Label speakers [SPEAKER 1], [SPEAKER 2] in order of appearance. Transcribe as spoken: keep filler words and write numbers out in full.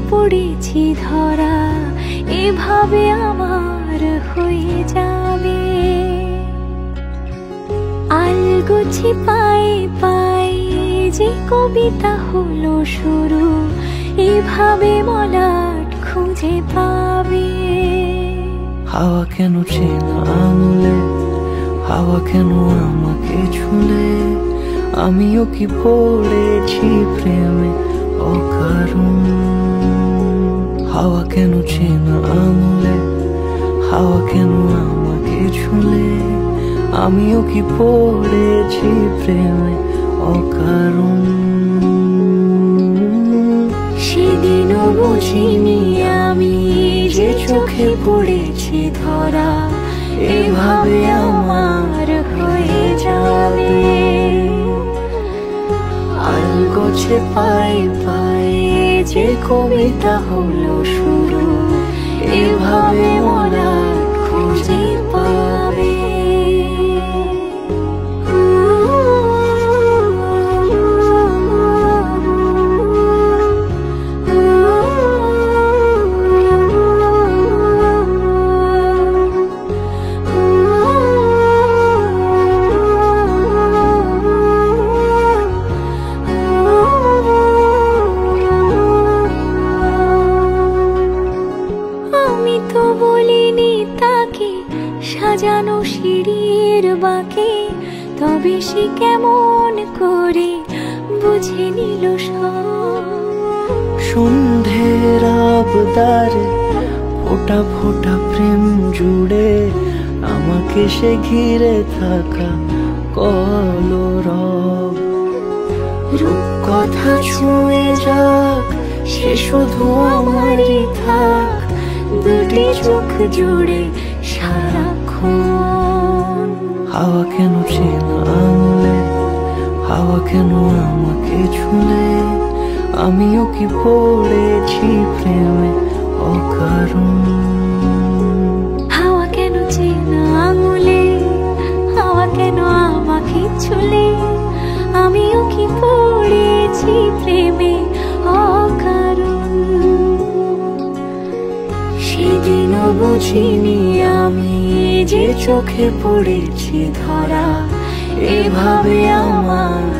[SPEAKER 1] পড়েছি ধরা, এভাবে আমার হয়ে যাবে। আলগোছি পায়ে পায়ে যে কবিতা হলো শুরু, এভাবে মলাট খুঁজে পাবে।
[SPEAKER 2] হাওয়া কেন চেনা আঙুলে, হাওয়া কেন আমাকে ছুলে, আমিও কি পড়েছি প্রেমে অকারণ। হাওয়া কেন চেনা আঙুলে, হাওয়া কেন আমাকে ছুলে, আমিও কি পড়েছি প্রেমে অকারণ।
[SPEAKER 1] সেদিনও বুঝিনি আমি যে চোখে পড়েছি ধরা, এভাবে আমার হয়ে যাবে।
[SPEAKER 2] আলগোছে পায়ে পায়ে যে কবিতা হলো শুরু,
[SPEAKER 1] এভাবে মলাট খুঁজে পাবে। আমি তো বলিনি তাকে সাজানো সিঁড়ির বাঁকে, তবে সে কেমন করে বুঝে নিল সব।
[SPEAKER 2] সন্ধ্যের আবদারে ফোটা ফোটা প্রেম জুড়ে, আমাকে সে ঘিরে থাকা কলরব।
[SPEAKER 1] রূপকথা ছুঁয়ে যাক, সে শুধু আমারই থাক, দুটি চোখ জুড়ে সারাক্ষণ।
[SPEAKER 2] হাওয়া কেন চেনা আঙুলে, হাওয়া কেন আমাকে ছুলে, আমিও কি পড়েছি প্রেমে অকারণ।
[SPEAKER 1] হাওয়া কেন চেনা আঙুলে, হাওয়া কেন আমাকে ছুলে, আমিও কি পড়েছি প্রেমে অকারণ। সেদিনও বুঝিনি আমি যে চোখে পড়েছি ধরা, এভাবে আমার